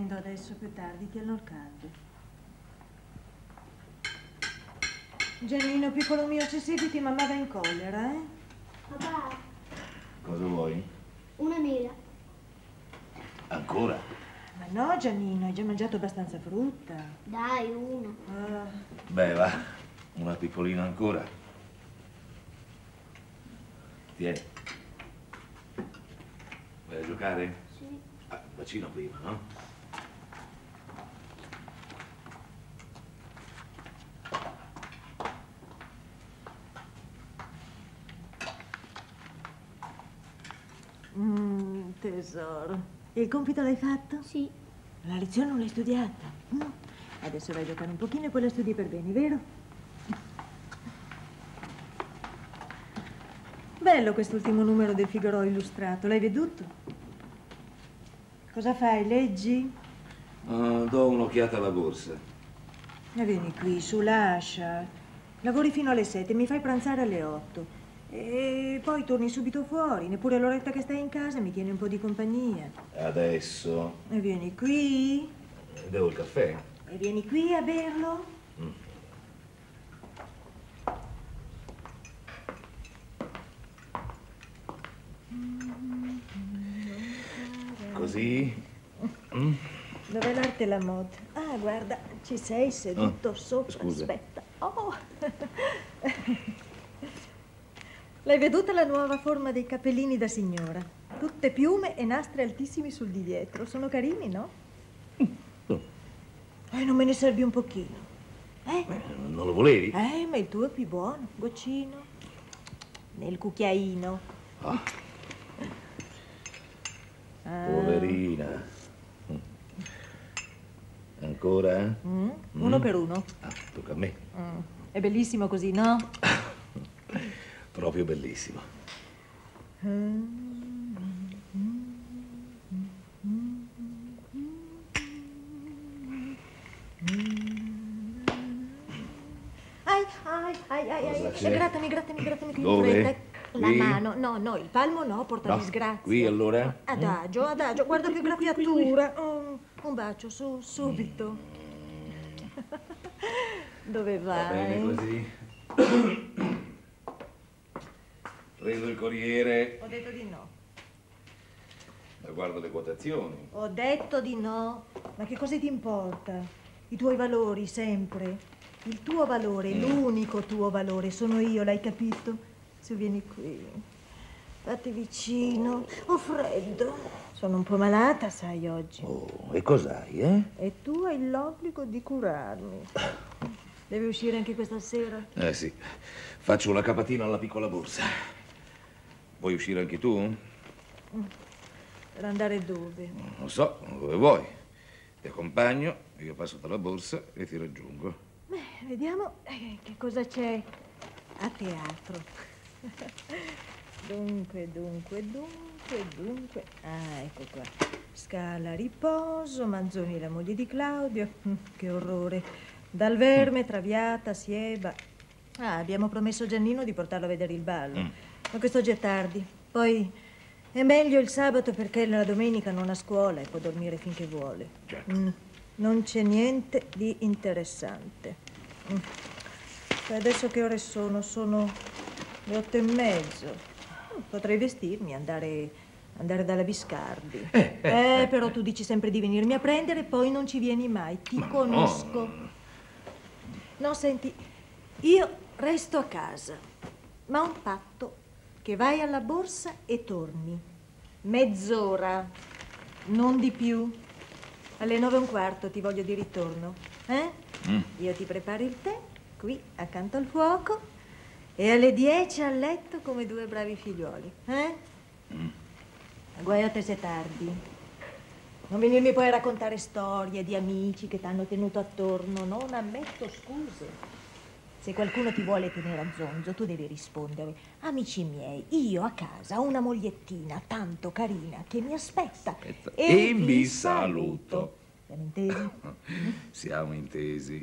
scendo adesso, più tardi, tienilo al caldo. Giannino, piccolo mio, ci sediti, mamma va in collera, eh? Papà. Cosa vuoi? Una mela. Ancora? Ma no, Giannino, hai già mangiato abbastanza frutta. Dai, una. Beh, va. Una piccolina ancora. Tieni. Vai a giocare? Sì. Ah, un bacino prima, no? Tesoro. E il compito l'hai fatto? Sì. La lezione non l'hai studiata? Adesso vai a giocare un pochino e poi la studi per bene, vero? Bello quest'ultimo numero del Figaro Illustrato, l'hai veduto? Cosa fai, leggi? Do un'occhiata alla borsa. Vieni qui, su, lascia. Lavori fino alle 7, mi fai pranzare alle 8. E poi torni subito fuori, neppure l'oretta che stai in casa mi tieni un po' di compagnia. Adesso. E vieni qui. Devo il caffè? E vieni qui a berlo. Così? Dov'è l'arte e la moda? Ah, guarda, ci sei seduto sopra. Scusa. Aspetta. Oh. L'hai veduta la nuova forma dei cappellini da signora? Tutte piume e nastri altissimi sul di dietro. Sono carini, no? Non me ne servi un pochino? Non lo volevi? Ma il tuo è più buono. Goccino. Nel cucchiaino. Poverina. Ancora? Uno per uno. Tocca a me. È bellissimo così, no? Proprio bellissimo. Grattami qui in Dove? fretta. La Qui? mano. No, il palmo no, porta disgrazia. Qui allora? Adagio, guarda che graffiatura. Un bacio, subito. Dove vai? Va bene così. Preso il Corriere. Ho detto di no. Ma guardo le quotazioni. Ho detto di no. Ma che cosa ti importa? I tuoi valori, sempre. Il tuo valore, l'unico tuo valore, sono io, l'hai capito? Se vieni qui, fatti vicino. Ho freddo. Sono un po' malata, sai, oggi. E cos'hai, eh? E tu hai l'obbligo di curarmi. Devi uscire anche questa sera? Sì. Faccio una capatina alla piccola borsa. Vuoi uscire anche tu? Per andare dove? Non so, dove vuoi. Ti accompagno, io passo dalla borsa e ti raggiungo. Vediamo che cosa c'è a teatro. Dunque. Ecco qua. Scala Riposo, Manzoni la moglie di Claudio. Che orrore. Dal Verme, Traviata, Sieba. Abbiamo promesso a Giannino di portarlo a vedere il ballo. Ma quest'oggi è tardi. Poi è meglio il sabato perché la domenica non ha scuola e può dormire finché vuole. Certo. Non c'è niente di interessante. Adesso che ore sono? Sono le 8:30. Potrei vestirmi e andare dalla Biscardi. Però tu dici sempre di venirmi a prendere e poi non ci vieni mai. Ti conosco. No, senti, io resto a casa, ma ho un patto che vai alla borsa e torni. Mezz'ora, non di più. Alle 9:15 ti voglio di ritorno. Io ti preparo il tè, qui, accanto al fuoco, e alle 10 a letto come due bravi figliuoli. Guai a te se tardi. Non venirmi poi a raccontare storie di amici che t'hanno tenuto attorno. Non ammetto scuse. Se qualcuno ti vuole tenere a zonzo, tu devi rispondere: amici miei, io a casa ho una mogliettina tanto carina che mi aspetta. E vi saluto. Siamo intesi? Siamo intesi.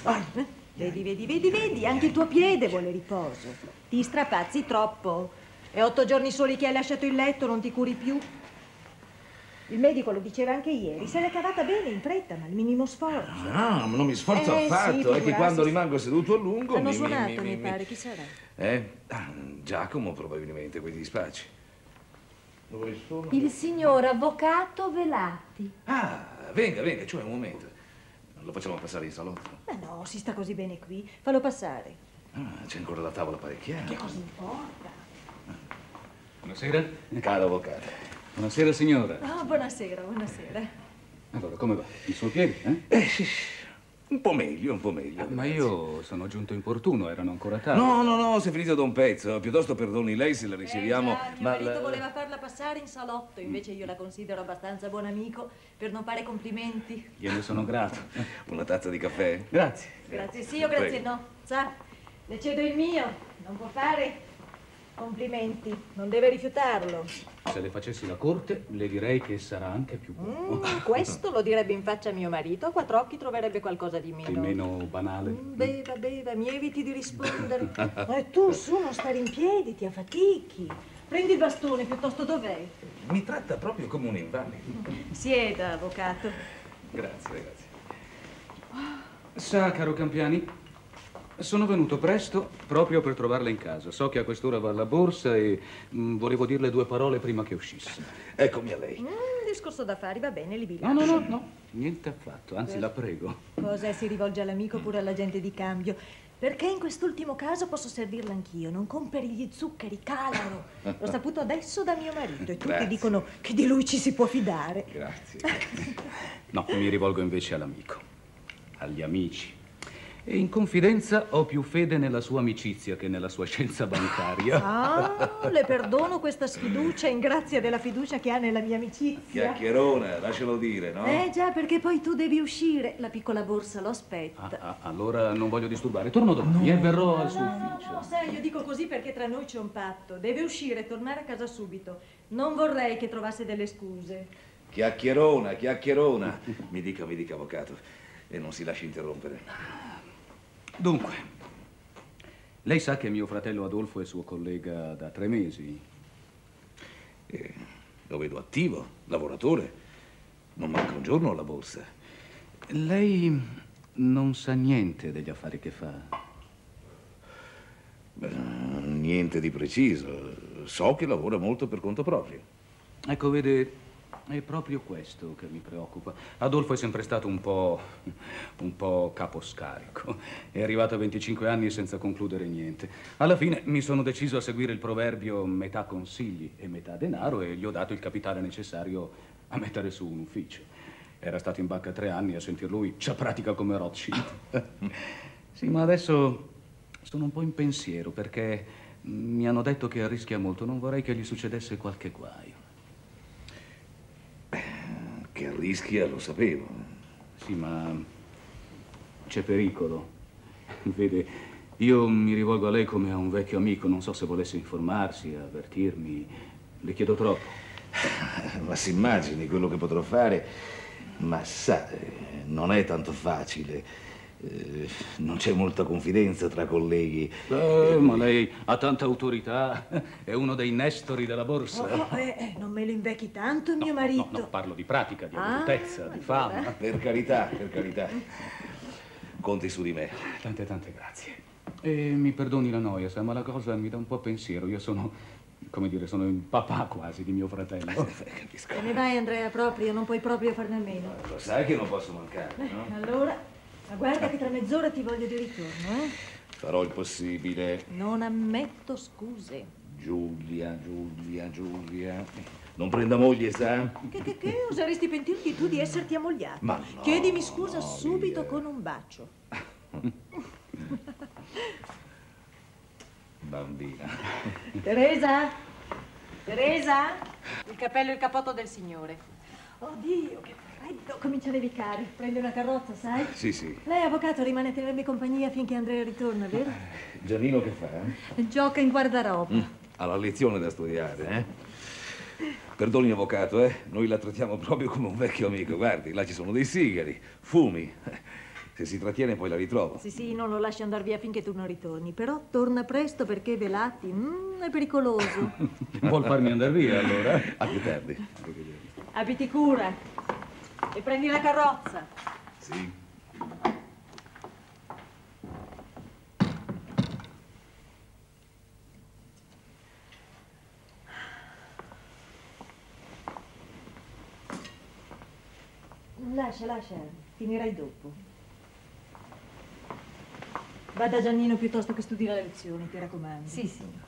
Vedi, anche il tuo piede vuole riposo. Ti strapazzi troppo. È 8 giorni soli che hai lasciato il letto, non ti curi più. Il medico lo diceva anche ieri, se l'è cavata bene in fretta, ma il minimo sforzo. No, non mi sforzo Sì, affatto, è che figurarsi. quando rimango seduto a lungo Hanno suonato, mi pare, chi sarà? Giacomo probabilmente, quei dispacci. Dove sono? Il signor avvocato Velati. Ah, venga, cioè un momento. Lo facciamo passare in salotto? Ma no, si sta così bene qui. Fallo passare. Ah, c'è ancora la tavola parecchiata. Che cosa importa? Buonasera. Caro avvocato. Buonasera, signora. Oh, buonasera, buonasera. Allora, come va? Il suo piede, eh? Sì, un po' meglio. Ma io sono giunto importuno, erano ancora tardi. No, si è finito da un pezzo. Piuttosto perdoni lei se la riceviamo. Già, mio marito voleva farla passare in salotto, invece io la considero abbastanza buon amico per non fare complimenti. Gliene sono grato. Una tazza di caffè? Grazie. Grazie sì o grazie Prego. no. Sa, le cedo il mio, non può fare complimenti, non deve rifiutarlo. Se le facessi la corte, le direi che sarà anche più buono. Questo lo direbbe in faccia a mio marito, a quattro occhi troverebbe qualcosa di Di meno. meno banale. Beva, mi eviti di rispondere. E tu su, non stare in piedi, ti affatichi. Prendi il bastone, piuttosto dov'è? Mi tratta proprio come un invalido. Sieda, avvocato. Grazie. Sa, caro Campiani, sono venuto presto proprio per trovarla in casa. So che a quest'ora va alla borsa e volevo dirle 2 parole prima che uscisse. Eccomi a lei. Discorso d'affari, va bene, li No, bilancio. niente affatto, anzi la prego. Cosa si rivolge all'amico oppure all'agente di cambio? Perché in quest'ultimo caso posso servirla anch'io. Non compri gli zuccheri, calano. L'ho saputo adesso da mio marito e tutti Grazie. dicono che di lui ci si può fidare. Grazie. No, mi rivolgo invece all'amico, agli amici. E in confidenza ho più fede nella sua amicizia che nella sua scienza bancaria. Ah, le perdono questa sfiducia in grazia della fiducia che ha nella mia amicizia. Chiacchierona, lascialo dire, no? Già, perché poi tu devi uscire. La piccola borsa lo aspetta. Allora non voglio disturbare. Torno domani e verrò al suo ufficio. No, sai, io dico così perché tra noi c'è un patto. Deve uscire e tornare a casa subito. Non vorrei che trovasse delle scuse. Chiacchierona. Mi dica, avvocato. E non si lasci interrompere. Dunque, lei sa che mio fratello Adolfo è suo collega da 3 mesi? Lo vedo attivo, lavoratore. Non manca un giorno alla borsa. Lei non sa niente degli affari che fa? Niente di preciso. So che lavora molto per conto proprio. Ecco, vede, è proprio questo che mi preoccupa. Adolfo è sempre stato un po' caposcarico. È arrivato a 25 anni senza concludere niente. Alla fine mi sono deciso a seguire il proverbio metà consigli e metà denaro e gli ho dato il capitale necessario a mettere su un ufficio. Era stato in banca 3 anni, a sentir lui c'ha pratica come Rothschild. Sì, ma adesso sono un po' in pensiero perché mi hanno detto che rischia molto. Non vorrei che gli succedesse qualche guaio. Che rischia, lo sapevo. Sì, ma c'è pericolo. Vede, io mi rivolgo a lei come a un vecchio amico. Non so se volesse informarsi, avvertirmi. Le chiedo troppo. Ma si immagini quello che potrò fare. Ma sa, non è tanto facile. Non c'è molta confidenza tra colleghi. Ma lei ha tanta autorità. È uno dei nestori della borsa. Non me lo invecchi tanto, mio marito. No, parlo di pratica, di accortezza, di fama. Per carità. Conti su di me. Tante grazie. E mi perdoni la noia, sa, ma la cosa mi dà un po' pensiero. Io sono, come dire, sono il papà quasi di mio fratello. Capisco. Te ne vai, Andrea, proprio, non puoi proprio farne a meno. Lo sai che non posso mancare, no? Allora, ma guarda che tra mezz'ora ti voglio di ritorno, Farò il possibile. Non ammetto scuse. Giulia. Non prenda moglie, sa? Che oseresti pentirti tu di esserti ammogliato? Ma no, Chiedimi scusa no, subito Lilia. con un bacio. Bambina. Teresa? Il cappello e il cappotto del signore. Oddio, che freddo, comincia a nevicare. Prendi una carrozza, sai? Sì. Lei, avvocato, rimane a tenermi compagnia finché Andrea ritorna, vero? Giannino che fa? Gioca in guardaroba. Ha la lezione da studiare, eh? Perdoni, avvocato, Noi la trattiamo proprio come un vecchio amico. Guardi, là ci sono dei sigari, fumi. Se si trattiene poi la ritrovo. Sì, non lo lasci andare via finché tu non ritorni. Però torna presto perché Velati è pericoloso. Vuol farmi andare via, allora? A più tardi. Abiti cura e prendi la carrozza. Sì. Lascia, finirai dopo. Va da Giannino piuttosto che studi le lezioni, ti raccomando. Sì, signora.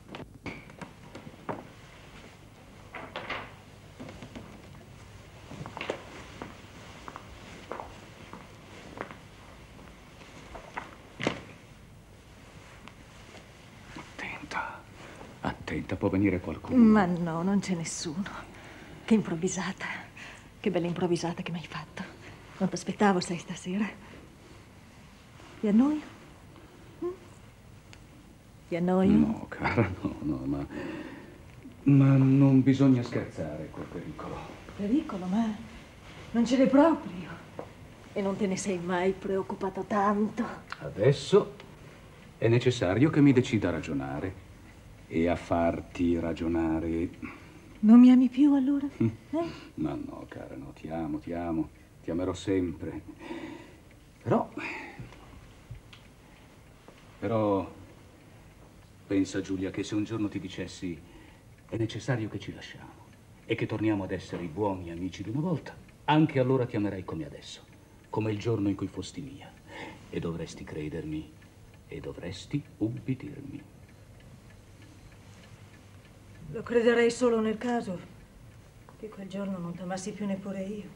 Attenta, può venire qualcuno. Ma no, non c'è nessuno. Che improvvisata. Che bella improvvisata che mi hai fatto. Non ti aspettavo, sai, stasera. Ti annoio? Ti annoio? No, cara, no, ma non bisogna scherzare col pericolo. Pericolo, ma non ce n'è proprio. E non te ne sei mai preoccupato tanto. Adesso è necessario che mi decida a ragionare e a farti ragionare. Non mi ami più allora? Ma no, cara, no, ti amo, ti amerò sempre. Però pensa, Giulia, che se un giorno ti dicessi è necessario che ci lasciamo e che torniamo ad essere i buoni amici di una volta, anche allora ti amerei come adesso, come il giorno in cui fosti mia. E dovresti credermi e dovresti ubbidirmi. Lo crederei solo nel caso che quel giorno non t'amassi più neppure io.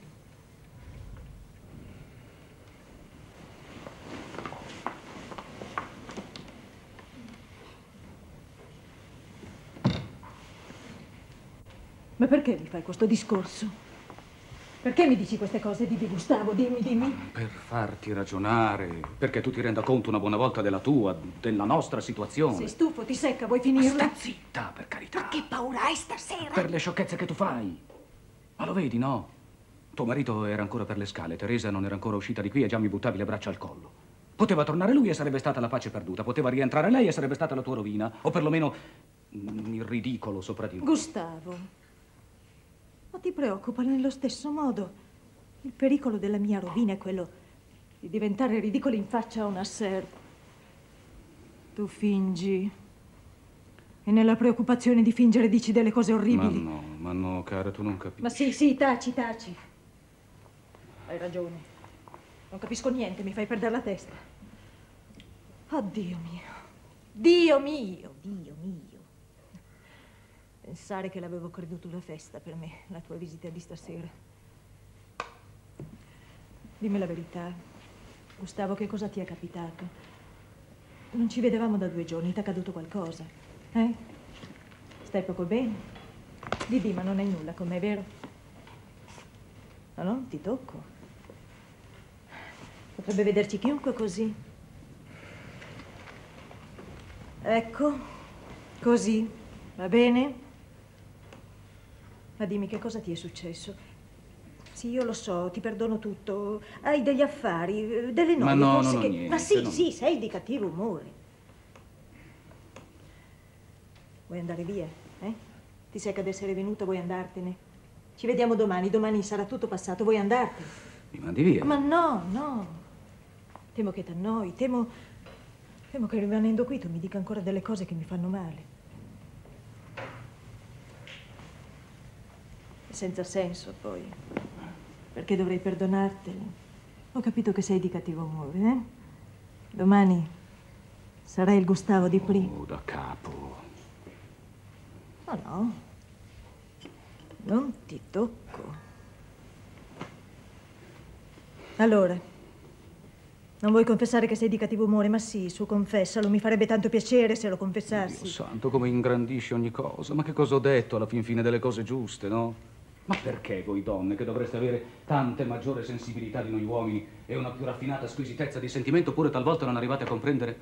Ma perché mi fai questo discorso? Perché mi dici queste cose? Dimmi, Gustavo, dimmi. Per farti ragionare, perché tu ti renda conto una buona volta della tua, della nostra situazione. Sei stufo, ti secca, vuoi finirla? Sta zitta, per carità. Ma che paura hai stasera? Per le sciocchezze che tu fai. Ma lo vedi, no? Tuo marito era ancora per le scale, Teresa non era ancora uscita di qui e già mi buttavi le braccia al collo. Poteva tornare lui e sarebbe stata la pace perduta. Poteva rientrare lei e sarebbe stata la tua rovina. O perlomeno il ridicolo sopra di noi. Gustavo, ma ti preoccupa nello stesso modo. Il pericolo della mia rovina è quello di diventare ridicolo in faccia a una serva. Tu fingi. E nella preoccupazione di fingere dici delle cose orribili. Ma no, cara, tu non capisci. Ma sì, taci. Hai ragione. Non capisco niente, mi fai perdere la testa. Oh, Dio mio. Pensare che l'avevo creduto una festa per me, la tua visita di stasera. Dimmi la verità. Gustavo, che cosa ti è capitato? Non ci vedevamo da 2 giorni, ti è accaduto qualcosa? Stai poco bene? Dì, ma non hai nulla con me, vero? Ma non ti tocco. Potrebbe vederci chiunque così. Ecco, così, va bene? Ma dimmi, che cosa ti è successo? Sì, io lo so, ti perdono tutto. Hai degli affari, delle noie, Ma no, forse non ho che... niente. Ma sì, sei di cattivo umore. Vuoi andare via, Ti secca d'essere venuto, vuoi andartene? Ci vediamo domani sarà tutto passato, vuoi andartene? Mi mandi via? Ma no. Temo che t'annoi, temo che rimanendo qui tu mi dica ancora delle cose che mi fanno male. Senza senso, poi. Perché dovrei perdonartelo? Ho capito che sei di cattivo umore, Domani sarai il Gustavo di prima. Oh, da capo. Oh no, non ti tocco. Allora, non vuoi confessare che sei di cattivo umore? Ma sì, su, confessalo, mi farebbe tanto piacere se lo confessassi. Dio santo, come ingrandisce ogni cosa. Ma che cosa ho detto alla fin fine delle cose giuste, no? Ma perché voi donne, che dovreste avere tante maggiore sensibilità di noi uomini e una più raffinata squisitezza di sentimento, pure talvolta non arrivate a comprendere?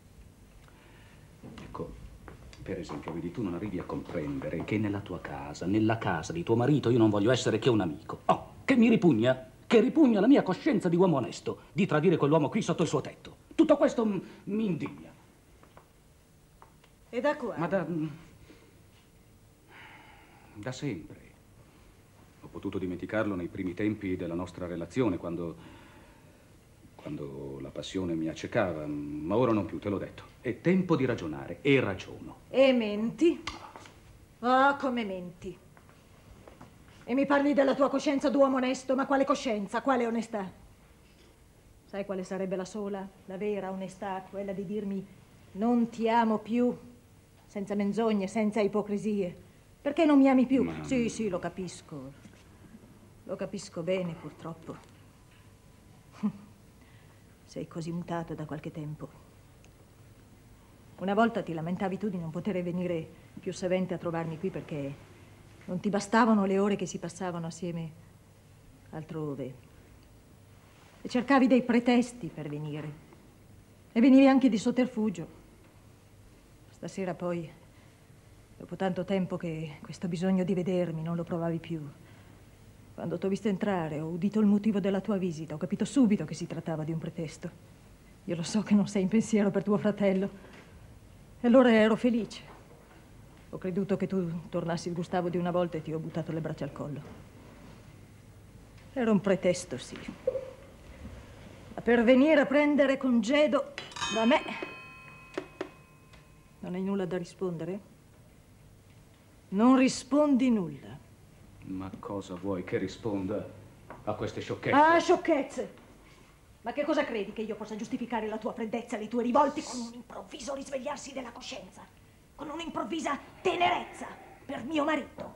Ecco, per esempio, vedi, tu non arrivi a comprendere che nella tua casa, nella casa di tuo marito, io non voglio essere che un amico. Oh, che mi ripugna, che ripugna la mia coscienza di uomo onesto di tradire quell'uomo qui sotto il suo tetto. Tutto questo mi indigna. E da qua? Ma da sempre. Ho potuto dimenticarlo nei primi tempi della nostra relazione, quando la passione mi accecava, ma ora non più, te l'ho detto. È tempo di ragionare e ragiono. E menti? Ah, come menti. E mi parli della tua coscienza d'uomo onesto, ma quale coscienza, quale onestà? Sai quale sarebbe la sola, la vera onestà? Quella di dirmi non ti amo più, senza menzogne, senza ipocrisie. Perché non mi ami più? Ma... Sì, lo capisco. Lo capisco bene, purtroppo. Sei così mutato da qualche tempo. Una volta ti lamentavi tu di non poter venire più sovente a trovarmi qui perché non ti bastavano le ore che si passavano assieme altrove. E cercavi dei pretesti per venire. E venivi anche di sotterfugio. Stasera poi, dopo tanto tempo che questo bisogno di vedermi non lo provavi più. Quando t'ho visto entrare, ho udito il motivo della tua visita, ho capito subito che si trattava di un pretesto. Io lo so che non sei in pensiero per tuo fratello. E allora ero felice. Ho creduto che tu tornassi il Gustavo di una volta e ti ho buttato le braccia al collo. Era un pretesto, sì. Ma per venire a prendere congedo da me... Non hai nulla da rispondere? Non rispondi nulla. Ma cosa vuoi che risponda a queste sciocchezze? Ah, sciocchezze! Ma che cosa credi che io possa giustificare la tua freddezza e le tue rivolte con un improvviso risvegliarsi della coscienza? Con un'improvvisa tenerezza per mio marito?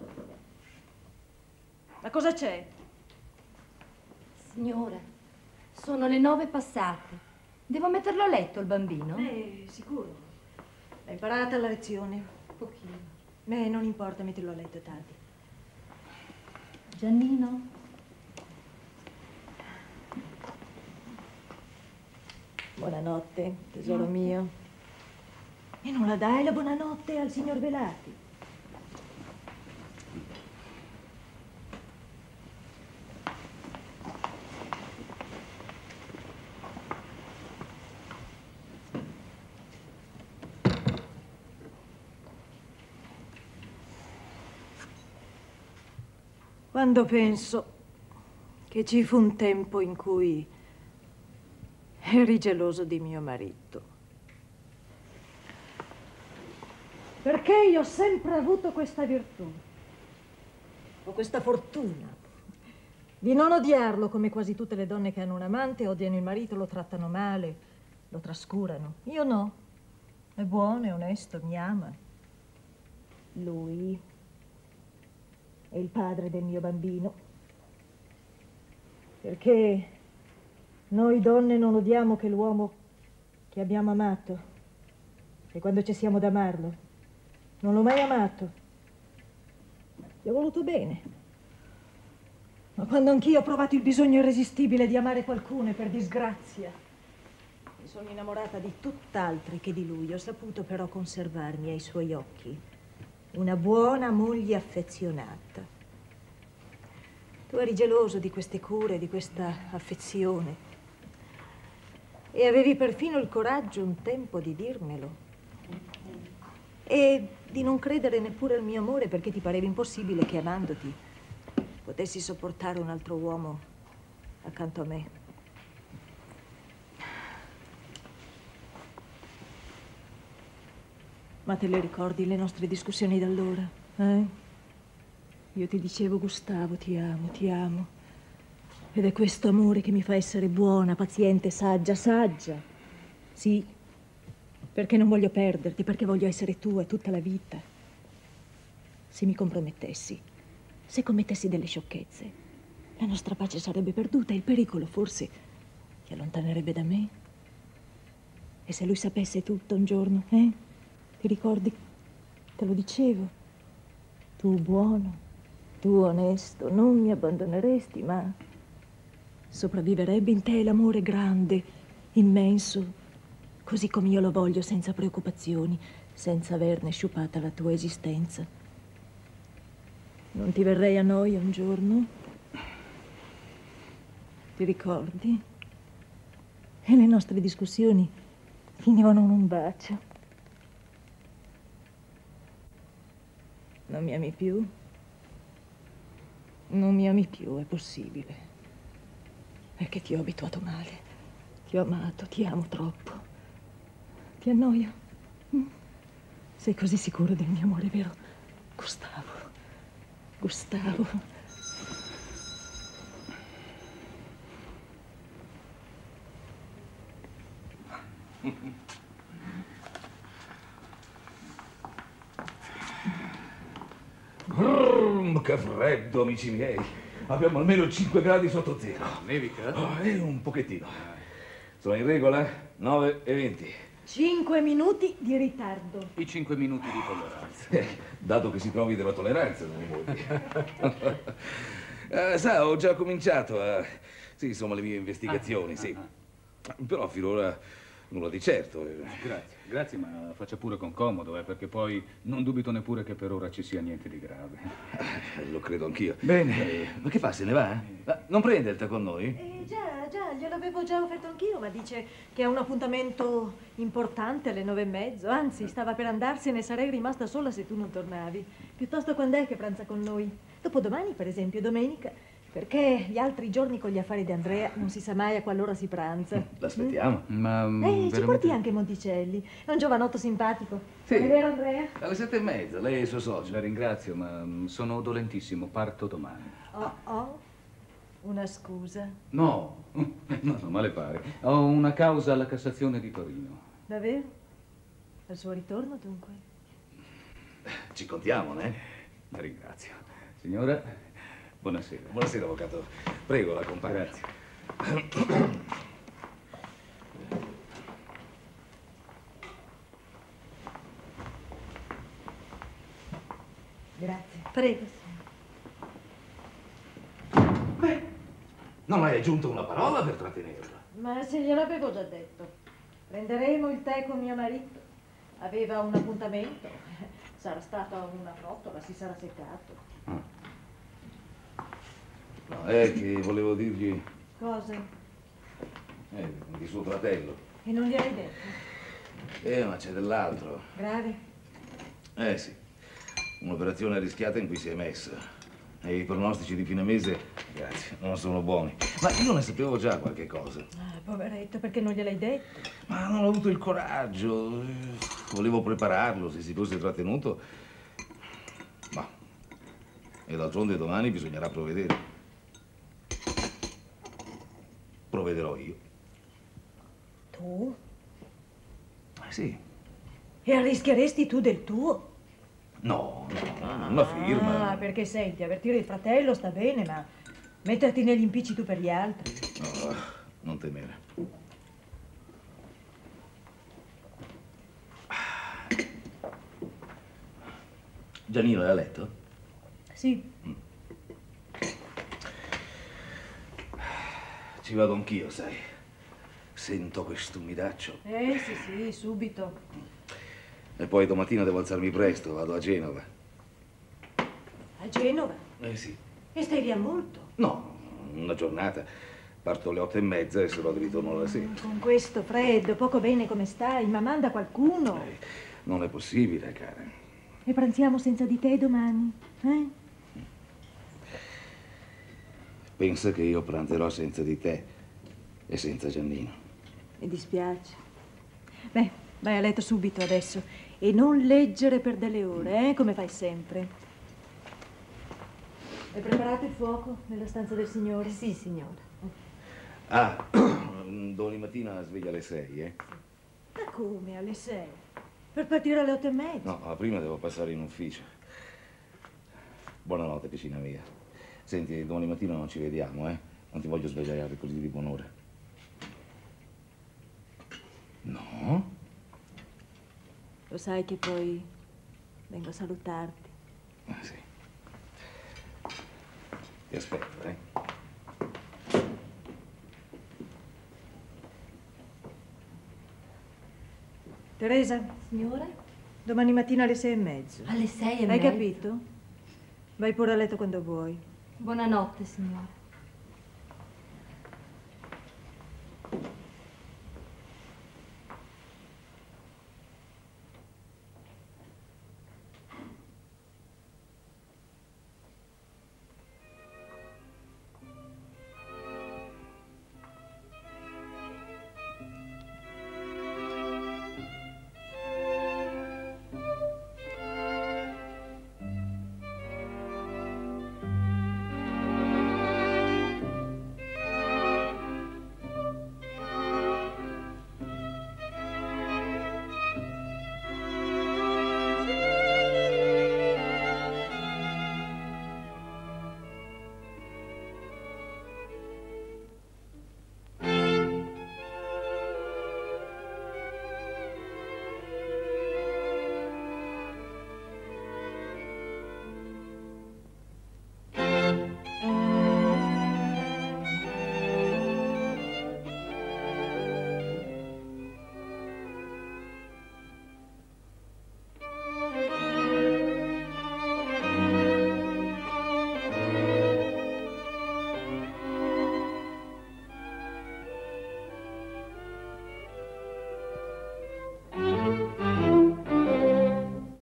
Ma cosa c'è? Signora, sono le 9 passate. Devo metterlo a letto il bambino? Sicuro. L'hai imparata la lezione? Pochino. Non importa, mettilo a letto, è tardi. Giannino? Buonanotte, tesoro mio. E non la dai la buonanotte al signor Velati? Quando penso che ci fu un tempo in cui eri geloso di mio marito. Perché io ho sempre avuto questa virtù, o questa fortuna, di non odiarlo come quasi tutte le donne che hanno un amante, odiano il marito, lo trattano male, lo trascurano. Io no, è buono, è onesto, mi ama. Lui è il padre del mio bambino. Perché noi donne non odiamo che l'uomo che abbiamo amato. E quando ci siamo ad amarlo, non l'ho mai amato. Gli ho voluto bene. Ma quando anch'io ho provato il bisogno irresistibile di amare qualcuno e per disgrazia mi sono innamorata di tutt'altri che di lui, ho saputo però conservarmi ai suoi occhi una buona moglie affezionata. Tu eri geloso di queste cure, di questa affezione. E avevi perfino il coraggio un tempo di dirmelo. E di non credere neppure al mio amore perché ti pareva impossibile che amandoti potessi sopportare un altro uomo accanto a me. Ma te le ricordi le nostre discussioni d'allora? Io ti dicevo, Gustavo, ti amo, ti amo. Ed è questo amore che mi fa essere buona, paziente, saggia, saggia. Sì, perché non voglio perderti, perché voglio essere tua tutta la vita. Se mi compromettessi, se commettessi delle sciocchezze, la nostra pace sarebbe perduta e il pericolo forse ti allontanerebbe da me. E se lui sapesse tutto un giorno, Ti ricordi? Te lo dicevo. Tu buono, tu onesto, non mi abbandoneresti, ma sopravviverebbe in te l'amore grande, immenso, così come io lo voglio, senza preoccupazioni, senza averne sciupata la tua esistenza. Non ti verrei a noia un giorno? Ti ricordi? E le nostre discussioni finivano in un bacio. Non mi ami più? Non mi ami più, è possibile. È che ti ho abituato male. Ti ho amato, ti amo troppo. Ti annoio? Sei così sicuro del mio amore, vero? Gustavo. Gustavo. Che freddo, amici miei. Abbiamo almeno 5 gradi sotto zero. Nevica? Un pochettino. Sono in regola? 9 e 20. 5 minuti di ritardo. I 5 minuti di tolleranza. Dato che si trovi della tolleranza, non mi vuoi. Sa, ho già cominciato a... Sì, insomma, le mie investigazioni, sì. Però finora nulla di certo. Grazie, ma faccia pure con comodo, perché poi non dubito neppure che per ora ci sia niente di grave. Lo credo anch'io. Bene. Ma che fa, se ne va? Non prende il tè con noi? Già, gliel'avevo già offerto anch'io, ma dice che ha un appuntamento importante alle 9:30. Anzi, stava per andarsene e sarei rimasta sola se tu non tornavi. Piuttosto quando è che pranza con noi? Dopodomani, per esempio, domenica. Perché gli altri giorni con gli affari di Andrea non si sa mai a quale ora si pranza. L'aspettiamo. Ma Ci veramente... porti anche Monticelli. È un giovanotto simpatico. Sì. È vero, Andrea? Alle 7:30, lei è il suo socio. La ringrazio, ma sono dolentissimo, parto domani. Oh. Una scusa. No, male pare. Ho una causa alla Cassazione di Torino. Davvero? Al suo ritorno, dunque? Ci contiamo, né? La ringrazio. Signora, buonasera. Buonasera, avvocato. Prego, la compagna. Grazie. Grazie. Prego, signora. Non hai aggiunto una parola per trattenerla. Ma se gliel'avevo già detto. Prenderemo il tè con mio marito. Aveva un appuntamento. Sarà stata una frottola, si sarà seccato. No, è che volevo dirgli Cosa? di suo fratello. E non gliel'hai detto? Ma c'è dell'altro. Grave? Sì. Un'operazione rischiata in cui si è messa. E i pronostici di fine mese, grazie, non sono buoni. Ma io ne sapevo già qualche cosa. Poveretto, perché non gliel'hai detto? Ma non ho avuto il coraggio. Volevo prepararlo se si fosse trattenuto. Ma... E d'altronde domani bisognerà provvedere. Provvederò io. Tu? Sì. E arrischieresti tu del tuo? No, una firma. Perché senti, avvertire il fratello sta bene, ma metterti negli impicci tu per gli altri. No, non temere. Giannino è a letto? Sì. Ci vado anch'io, sai. Sento quest'umidaccio. Sì, subito. E poi domattina devo alzarmi presto, vado a Genova. A Genova? Sì. E stai via molto? No, una giornata. Parto alle 8:30 e sarò di ritorno alla sera. Con questo freddo, poco bene come stai, ma manda qualcuno. Non è possibile, cara. E pranziamo senza di te domani, eh? Pensa che io pranzerò senza di te e senza Giannino. Mi dispiace. Beh, vai a letto subito adesso e non leggere per delle ore, come fai sempre. Hai preparato il fuoco nella stanza del signore? Sì, signora. Domani mattina sveglia alle 6, eh? Ma come, alle 6? Per partire alle 8:30? No, ma prima devo passare in ufficio. Buonanotte, piccina mia. Senti, domani mattina non ci vediamo, eh? Non ti voglio svegliare così di buon'ora. No? Lo sai che poi vengo a salutarti. Sì. Ti aspetto, eh? Teresa, Signora? domani mattina alle 6:30. Alle 6:30. Hai capito? Vai pure a letto quando vuoi. Buonanotte, signora.